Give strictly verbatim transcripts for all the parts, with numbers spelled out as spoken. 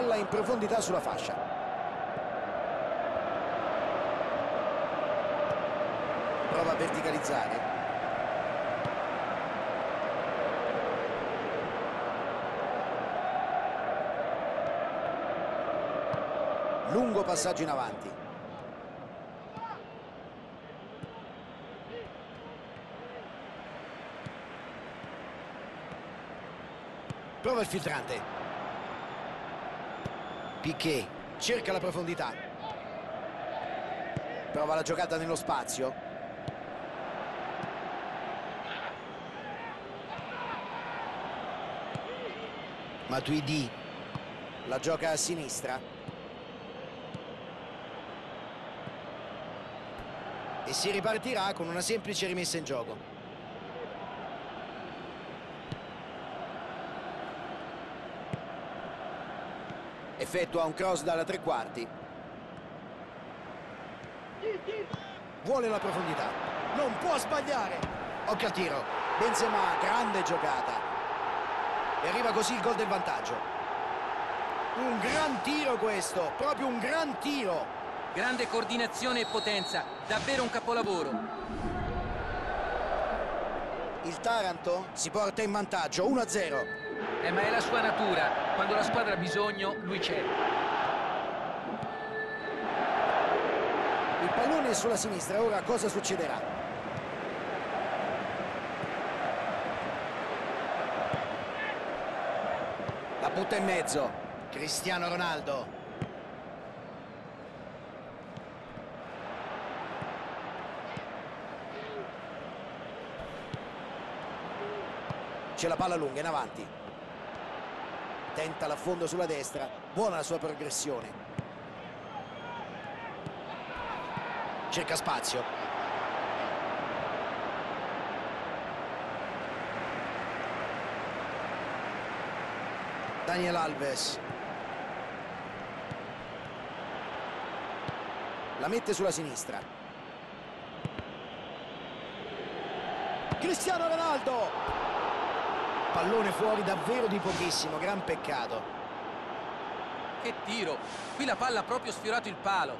Palla in profondità sulla fascia. Prova a verticalizzare. Lungo passaggio in avanti. Prova il filtrante. Piqué cerca la profondità. Prova la giocata nello spazio. Matuidi la gioca a sinistra. E si ripartirà con una semplice rimessa in gioco. Effettua un cross dalla tre quarti. Vuole la profondità. Non può sbagliare. Occhio al tiro. Benzema, grande giocata. E arriva così il gol del vantaggio. Un gran tiro questo, proprio un gran tiro. Grande coordinazione e potenza, davvero un capolavoro. Il Taranto si porta in vantaggio uno a zero. Eh, ma è la sua natura, quando la squadra ha bisogno, lui c'è. Il pallone è sulla sinistra, ora cosa succederà? La butta in mezzo, Cristiano Ronaldo. C'è la palla lunga in avanti. Tenta l'affondo sulla destra. Buona la sua progressione. Cerca spazio. Daniel Alves. La mette sulla sinistra. Cristiano Ronaldo. Pallone fuori davvero di pochissimo, gran peccato. Che tiro! Qui la palla ha proprio sfiorato il palo.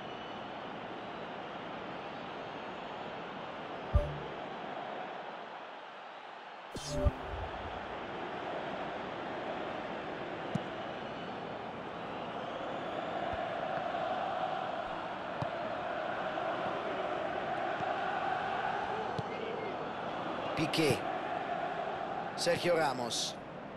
Piqué. Sergio Ramos.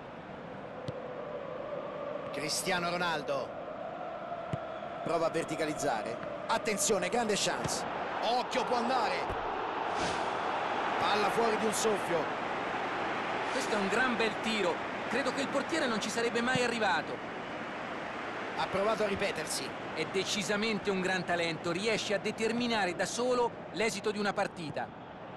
Cristiano Ronaldo. Prova a verticalizzare. Attenzione, grande chance. Occhio, può andare. Palla fuori di un soffio. Questo è un gran bel tiro. Credo che il portiere non ci sarebbe mai arrivato. Ha provato a ripetersi. È decisamente un gran talento. Riesce a determinare da solo l'esito di una partita.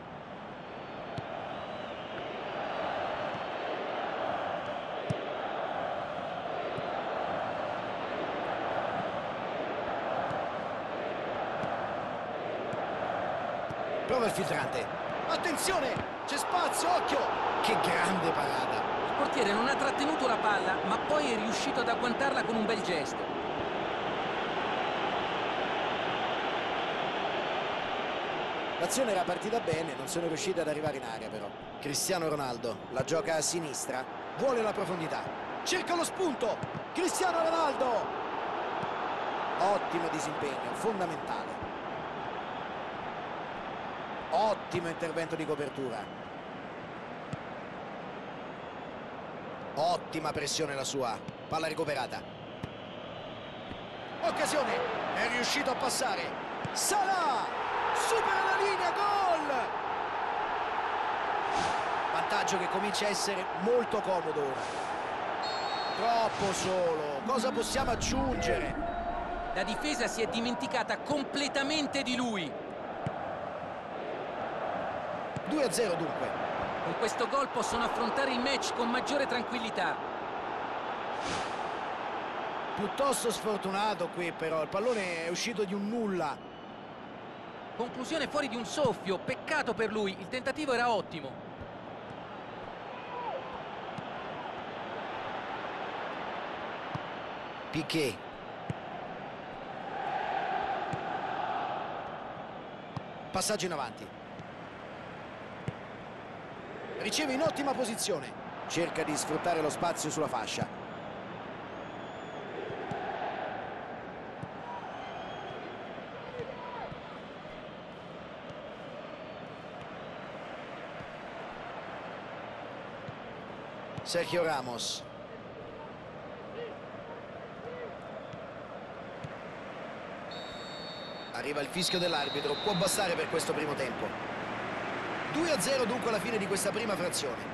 Prova il filtrante. Attenzione, c'è spazio, occhio. Che grande parata. Il portiere non ha trattenuto la palla, ma poi è riuscito ad agguantarla con un bel gesto. L'azione era partita bene, non sono riusciti ad arrivare in area però. Cristiano Ronaldo la gioca a sinistra. Vuole la profondità. Cerca lo spunto. Cristiano Ronaldo. Ottimo disimpegno, fondamentale. Ottimo intervento di copertura. Ottima pressione la sua. Palla recuperata. Occasione. È riuscito a passare. Salah. Supera la linea. Gol. Vantaggio che comincia a essere molto comodo ora. Troppo solo. Cosa possiamo aggiungere? La difesa si è dimenticata completamente di lui. due a zero dunque. Con questo gol possono affrontare il match con maggiore tranquillità. Piuttosto sfortunato qui però, il pallone è uscito di un nulla. Conclusione fuori di un soffio, peccato per lui, il tentativo era ottimo. Piqué. Passaggio in avanti. Riceve in ottima posizione. Cerca di sfruttare lo spazio sulla fascia. Sergio Ramos. Arriva il fischio dell'arbitro, può bastare per questo primo tempo. due a zero dunque alla fine di questa prima frazione.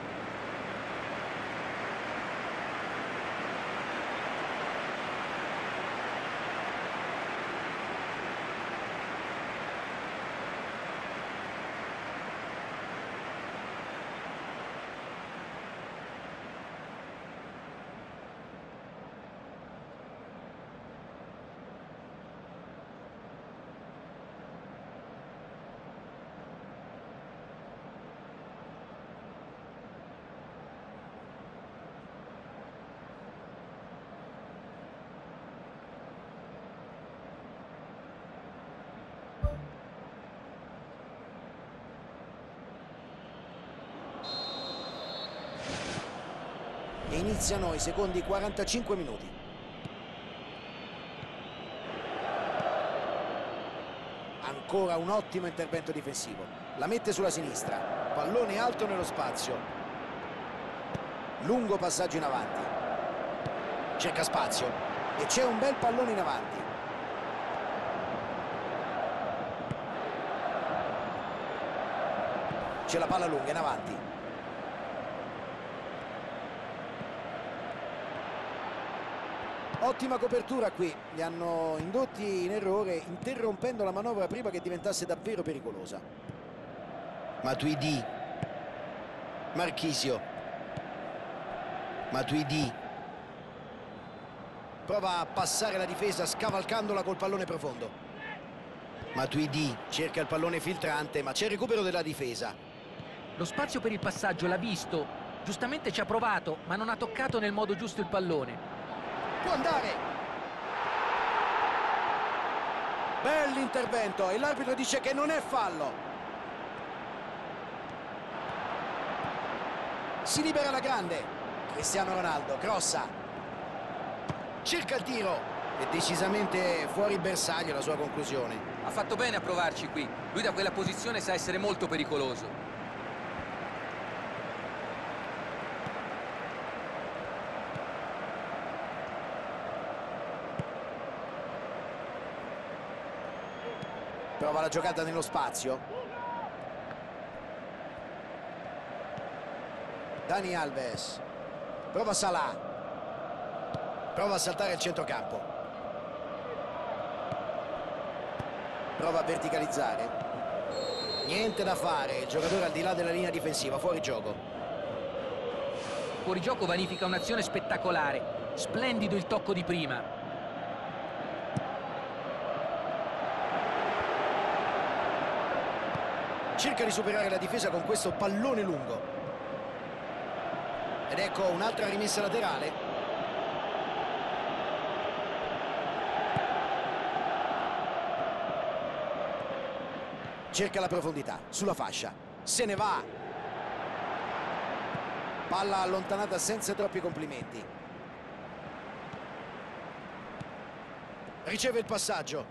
E iniziano i secondi quarantacinque minuti. Ancora un ottimo intervento difensivo. La mette sulla sinistra. Pallone alto nello spazio. Lungo passaggio in avanti. Cerca spazio. E c'è un bel pallone in avanti. C'è la palla lunga in avanti. Ottima copertura qui, li hanno indotti in errore interrompendo la manovra prima che diventasse davvero pericolosa. Matuidi. Marchisio. Matuidi. Prova a passare la difesa scavalcandola col pallone profondo. Matuidi cerca il pallone filtrante ma c'è il recupero della difesa. Lo spazio per il passaggio l'ha visto, giustamente ci ha provato, ma non ha toccato nel modo giusto il pallone. Può andare. Bell'intervento e l'arbitro dice che non è fallo. Si libera la grande. Cristiano Ronaldo crossa. Cerca il tiro. È decisamente fuori bersaglio la sua conclusione. Ha fatto bene a provarci qui. Lui da quella posizione sa essere molto pericoloso. Prova la giocata nello spazio. Dani Alves. Prova Salah. Prova a saltare il centrocampo. Prova a verticalizzare. Niente da fare. Il giocatore al di là della linea difensiva. Fuori gioco. Fuori gioco vanifica un'azione spettacolare. Splendido il tocco di prima. Cerca di superare la difesa con questo pallone lungo. Ed ecco un'altra rimessa laterale. Cerca la profondità sulla fascia. Se ne va. Palla allontanata senza troppi complimenti. Riceve il passaggio.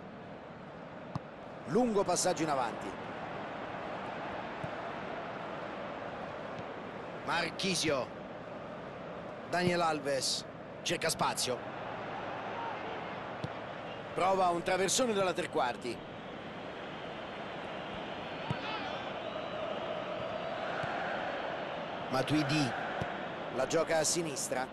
Lungo passaggio in avanti. Marchisio. Daniel Alves. Cerca spazio. Prova un traversone dalla tre quarti. Matuidi. La gioca a sinistra.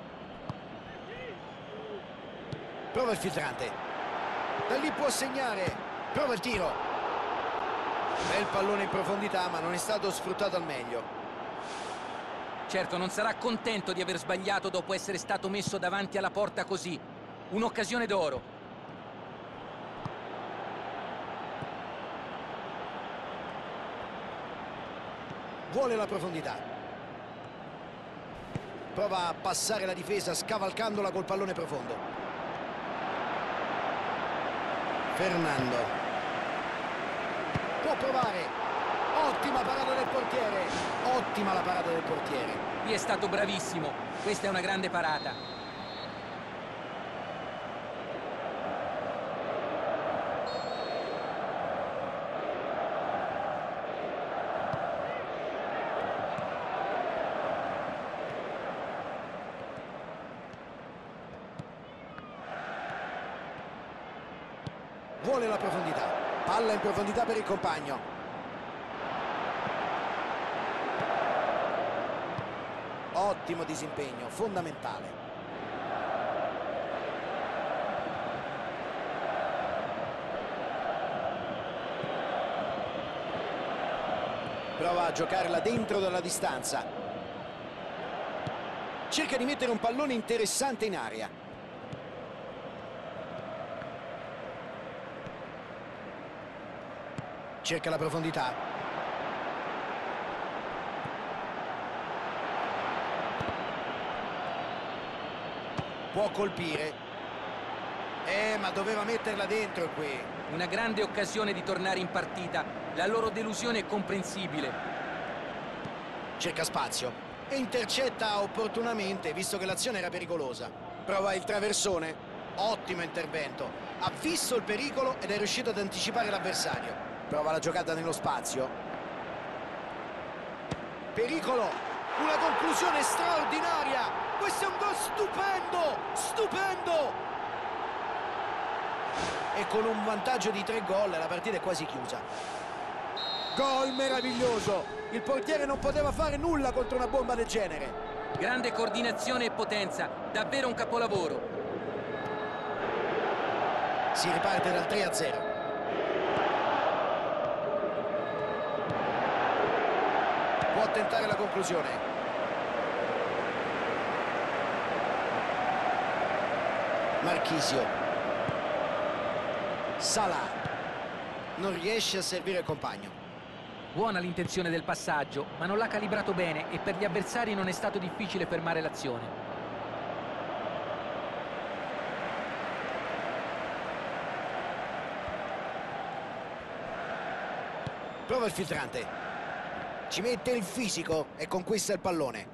Prova il filtrante. Da lì può segnare. Prova il tiro. Bel pallone in profondità ma non è stato sfruttato al meglio. Certo, non sarà contento di aver sbagliato dopo essere stato messo davanti alla porta così. Un'occasione d'oro. Vuole la profondità. Prova a passare la difesa scavalcandola col pallone profondo. Fernando. Può provare. Ottima parata del portiere. Ottima la parata del portiere. Qui è stato bravissimo. Questa è una grande parata. Vuole la profondità. Palla in profondità per il compagno. Ottimo disimpegno, fondamentale. Prova a giocarla dentro dalla distanza. Cerca di mettere un pallone interessante in aria. Cerca la profondità. Può colpire. Eh, ma doveva metterla dentro qui. Una grande occasione di tornare in partita. La loro delusione è comprensibile. Cerca spazio e intercetta opportunamente, visto che l'azione era pericolosa. Prova il traversone. Ottimo intervento. Ha visto il pericolo ed è riuscito ad anticipare l'avversario. Prova la giocata nello spazio. Pericolo. Una conclusione straordinaria. Questo è un gol stupendo. Stupendo. E con un vantaggio di tre gol la partita è quasi chiusa. Gol meraviglioso. Il portiere non poteva fare nulla contro una bomba del genere. Grande coordinazione e potenza. Davvero un capolavoro. Si riparte dal tre a zero. Può tentare la conclusione. Marchisio. Salah. Non riesce a servire il compagno. Buona l'intenzione del passaggio, ma non l'ha calibrato bene e per gli avversari non è stato difficile fermare l'azione. Prova il filtrante. Ci mette il fisico e conquista il pallone.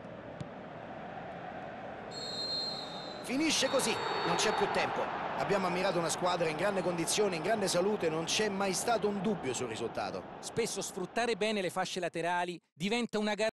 Finisce così, non c'è più tempo. Abbiamo ammirato una squadra in grande condizione, in grande salute, non c'è mai stato un dubbio sul risultato. Spesso sfruttare bene le fasce laterali diventa una gara